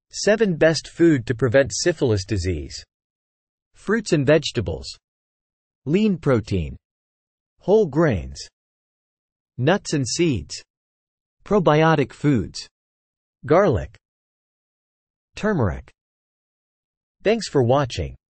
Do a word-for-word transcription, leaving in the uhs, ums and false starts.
seven Best food to prevent syphilis disease. Fruits and vegetables. Lean protein. Whole grains. Nuts and seeds. Probiotic foods. Garlic. Turmeric. Thanks for watching.